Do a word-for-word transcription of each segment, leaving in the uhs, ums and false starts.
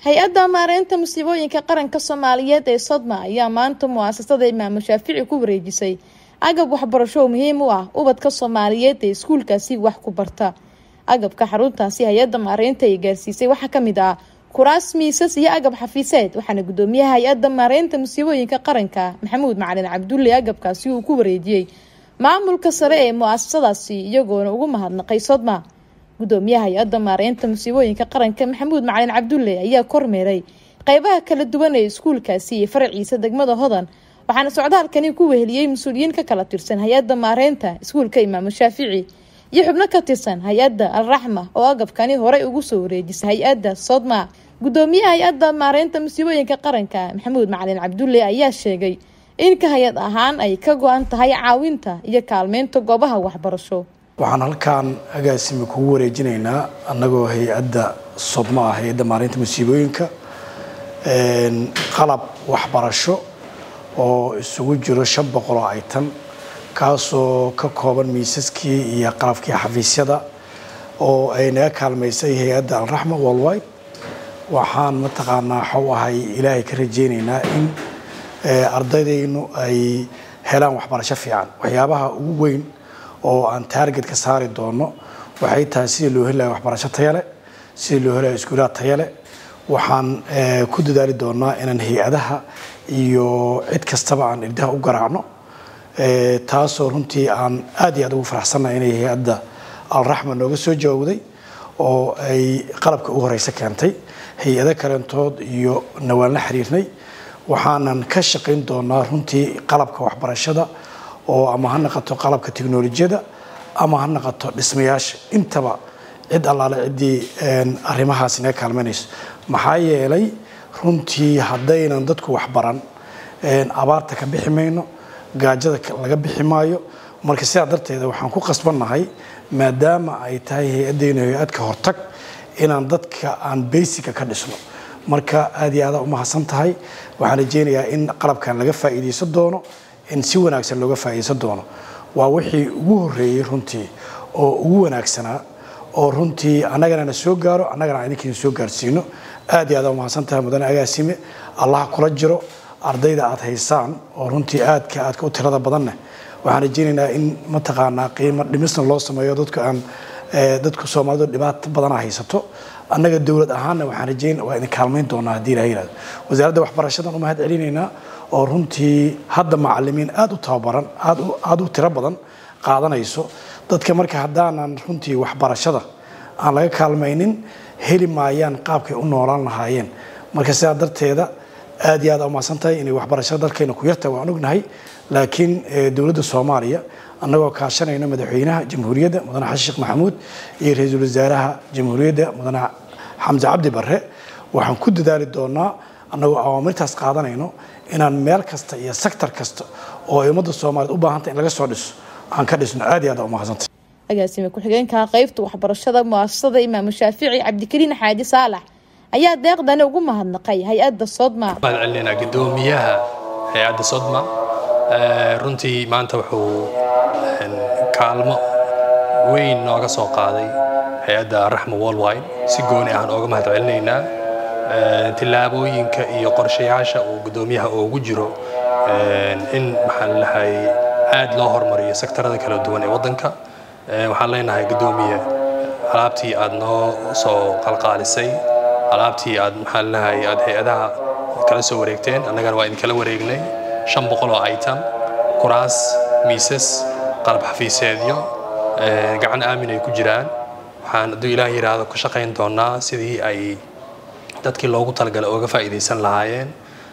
hay-adda maareynta musiibooyinka qaranka Soomaaliyeed ee Sodma ayaa maanta mu'asasada Imaam Shaafici ku wareejisay agab waxbarasho muhiim u ah ubadka Soomaaliyeed ee iskuulkaasi wax ku barta. Agabka xaruntaasi hay-adda maareynta ay gaarsiisay waxa kamid ah kuraas, miisas iyo agab xafiiseed, waxaana gudoomiyaha hay-adda maareynta musiibooyinka qaranka Maxamuud Macalin Cabdulle agabkaasi uu ku wareejiyay maamulka sare ee mu'asasadaasi iyagoona ugu mahadnaqay Sodma. gudoomiyaha hay-adda maareynta musiibooyinka qaranka Maxamuud Macalin Cabdulle ayaa kormeeray qaybaha kala duwan ee iskuulkaasi iyo faraciisa degmada Hodan, waxaana socdaalkani ku weheliyay mas'uuliyiin ka kala tirsan hay-adda maareynta iskuulka Imaam Shaafici iyo xubno ka tirsan hay-adda Al-Raxma oo agabkani hore ugu soo wareejisay hay-adda Sodma. gudoomiyaha hay-adda maareynta musiibooyinka qaranka Maxamuud Macalin Cabdulle ayaa sheegay in ka hay-ad ahaan ay ka go'an tahay caawinta iyo kaalmeynta goobaha waxbarasho. waxaan halkaan agaasimi kugu wareejinaynaa annagoo hay-adda Sodma ah, hay-adda maareynta musiibooyinka een qalab waxbarasho oo isugu jiro shan boqol oo item kaasoo ka kooban miisaskii iyo qalabkii xafiisyada oo ay naga kaalmaysay hay-adda Al-Raxma Worldwide. waxaan mataqaanaa xaw ahay ilaahay ka rajeynaynaa in ardaydeenu ay helaan waxbarasho fiican. waxyaabaha ugu weyn oo aan target ka saari doono waxay tahay sidii loo helayo waxbarasho tayo leh, sidii loo helayo iskuulaad tayo leh. waxaan ku dadaali doonaa inaan hay-adaha iyo cid kastaba aan irdaha u garaacno, taasoo runtii aan aad iyo aad ugu faraxsanahay inay hay-adda Al-Raxma nooga soo jawaabday oo ay qalabka ugu horeysa keentay. hay-ado kalentood iyo nawaan la xiriirnay, waxaanan ka shaqayn doonaa runtii qalabka waxbarashada oo ama ha noqoto qalabka tiknoolajiyada ama ha noqoto dhismayaasha, intaba cid allaale ciddii arrimahaas inaga kaalmanayso. maxaa yeelay runtii haddaynan dadku waxbaran abaarta ka bixi mayno, gaajada laga bixi maayo. marka sidaa darteeda waxaan ku qasbannahay maadaama ay tahay hay-addayna hay-ad ka hortag inaan dadka aan basica ka dhisno. marka aad iyo aad u mahadsan tahay. waxaan rajeynayaa in qalabkan laga faa'iideysan doono, in si wanaagsan looga faa'iideysan doono. waa wixii ugu horeeyay runtii oo ugu wanaagsanaa oo runtii annagana na soo gaaro, annagana idinkiina soo gaarsiino. aad iyo aad u mahadsan tahay mudane agaasime. allah kula jiro ardayda aad haysaan oo runtii aadka aadka u tirada badanna waxaan rajeynaynaa in mataqaanaa qiimo dhimisna loo sameeyo dadku aan dadku Soomaalidu dhibaato badan haysato. annaga dawlad ahaanna waxaan rajeyn waa idin kaalmeyn doonaa haddii ilaahay yiraahdo. wasaaradda waxbarashada u mahad celinaynaa oo runtii hadda macallimiin aad u tababaran aad u aad u tiro badan qaadanayso. dadka marka haddaanan runtii waxbarashada aan laga kaalmaynin heli maayaan qaabkay u noolaan lahaayeen. marka sidaa darteeda aad iyo aad u mahadsantahay inay waxbarashada dalkeena ku yartahay waan ognahay, laakiin dawladda Soomaaliya annagoo kaashanayna madaxweynaha jamhuuriyadda mudane xasan sheekh maxamuud iyo ra'iisul wasaaraha jamhuuriyadda mudane xamza cabdi barre waxaan ku dadaali doonaa annagoo awaamirtaas qaadanayno inaan meel kasta iyo sector kasta oo ummadda Soomaaliyeed u baahan tahay in laga soo dhiso aan ka dhisno. aad iyo aad u mahadsantahay. agaasime ku-xigeenka qaybta waxbarashada mu'asasada Imaam Shaafici Cabdikariin Xaaji Saalax ayaa deeqdan ugu mahadnaqay hay-adda Sodma. waxaan celinaynaa gudoomiyaha hay-adda Sodma. runtii maanta wuxuu kaalmo weyn nooga soo qaaday hay-adda Al-Raxma Worldwide. si gooni ah ooga mahad celinaynaa tilaabooyinka iyo qorshayaasha uu gudoomiyaha ugu jiro in maxaan lahay aad loo hormariyo sektarada kala duwan ee wadanka. waxaan leenahay gudoomiye, alaabtii aad noo soo qalqaalisay, alaabtii aad maxaan lahay aad hay-adaha kala soo wareegteen, annagana waa idin kala wareegnay shan boqol oo item, kuraas, miisas, qalab xafiiseedyo gacan aamin ay ku jiraan. waxaan hadduu ilaah yiraahdo ka shaqayn doonaa sidii ay dadkii loogu talagalay ooga faa'iideysan lahaayeen.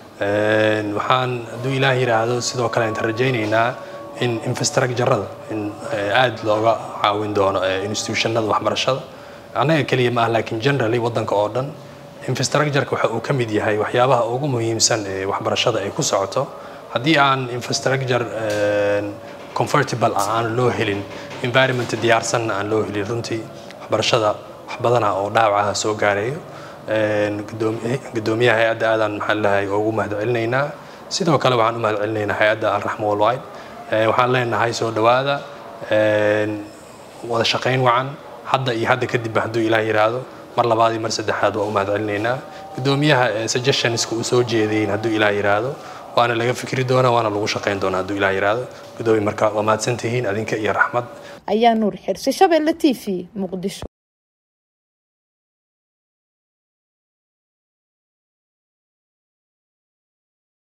waxaan hadduu ilaah yiraahdo sidoo kale inta rajaynaynaa in infrastructure-rada in aad looga caawin doono institutionada waxbarashada. annaga kaliya ma ah laakiin generally wadanka oo dhan infrastructure-ka waxa uu ka mid yahay waxyaabaha ugu muhiimsan ee waxbarashada ay ku socoto. haddii aan infrastructure comfortable aan loo helin, environment diyaarsan aan loo helin, runtii waxbarashada wax badan oo dhaawac soo gaareeyo. gudoomiyaha hay-adda aadan maxaa lahay ugu mahad celinaynaa. sidoo kale waxaan u mahad celinaynaa hay-adda Al-Raxma Worldwide. waxaan leenahay soo dhawaada wada shaqayn wacan hadda iyo hadda kadib hadduu ilaahay yiraahdo mar labaad iyo mar saddexaad waa u mahad celinaynaa. gudoomiyaha suggestionska uu soo jeediyay hadduu ilaa yiraahdo waana laga fikri doonaa waana lagu shaqeyn doonaa hadduu ilaa yiraahdo gudoomiye marka waa mahadsantihiin adinka iyo Raxmad ayaa Nuur Xirsi Shabeelle T V Muqdisho.